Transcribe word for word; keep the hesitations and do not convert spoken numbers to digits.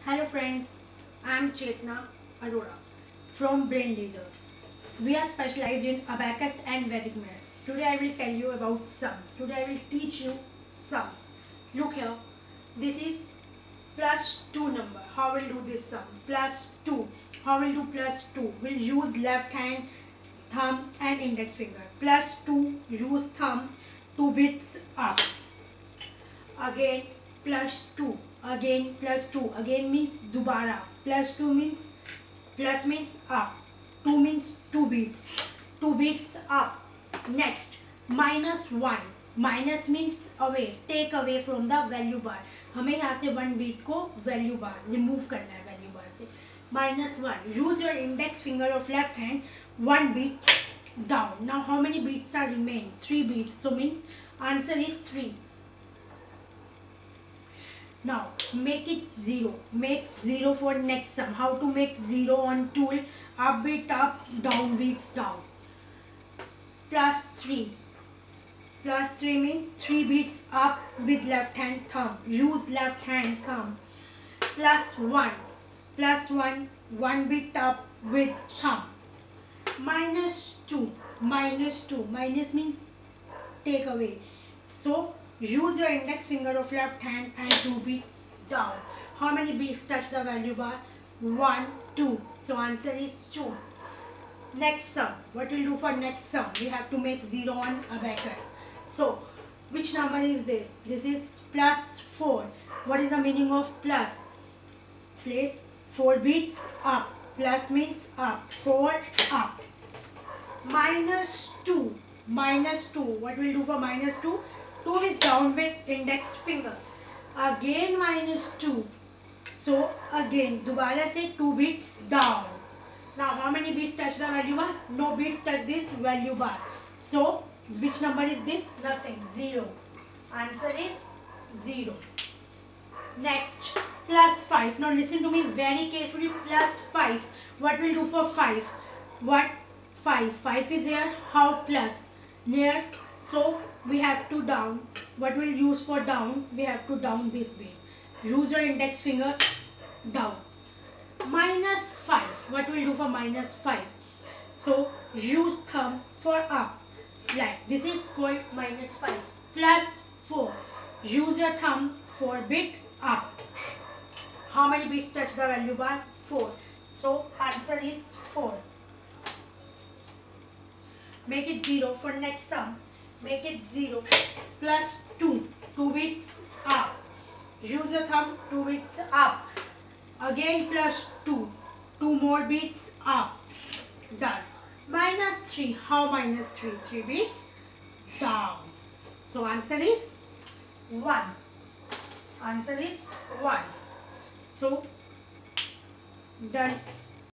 Hello friends, I am Chetna Arora from Brain Leader. We are specialized in abacus and Vedic maths. Today I will tell you about sums. Today I will teach you sums. Look here, this is plus two number. How will do this sum? Plus two. How will do plus two? We'll use left hand, thumb and index finger. Plus two, use thumb, two bits up. Again plus two, again plus two, again means dubara. Plus two means, plus means up, two means two beats, two beats up. Next minus one, minus means away, take away from the value bar. हमें यहाँ से one beat को value bar remove करना है value bar से. Minus one, use your index finger of left hand, one beat down. Now how many beats are remain? Three beats, so means answer is three. Now make it zero. Make zero for next sum. How to make zero on tool? Up beat up, down beats down. Plus three. Plus three means three beats up with left hand thumb. Use left hand thumb. Plus one. Plus one. One beat up with thumb. Minus two. Minus two. Minus means take away. So use your index finger of left hand and two beats down. How many beats touch the value bar? One, two. So answer is two. Next sum. What we'll do for next sum? We have to make zero on abacus. So which number is this? This is plus four. What is the meaning of plus? Place four beats up. Plus means up. Four up. Minus two. Minus two. What we'll do for minus two? two is down with index finger. Again minus two. So again दोबारा से two beats down. Now how many beats touch the value bar? No beats touch this value bar. So which number is this? Nothing. Zero. Answer is zero. Next plus five. Now listen to me very carefully. Plus five. What will do for five? What? Five. Five is here. How plus? Near. So we have to down. What we'll use for down? We have to down this way. Use your index finger down. Minus five. What we'll do for minus five? So use thumb for up. Like this is called minus five. Plus four. Use your thumb for bit up. How many bits touch the value bar? Four. So answer is four. Make it zero for next sum. Make it zero. Plus two. two bits up. Use your thumb. two bits up. Again plus two. two more bits up. Done. Minus three. How minus three? three bits down. So answer is one. Answer is one. So done.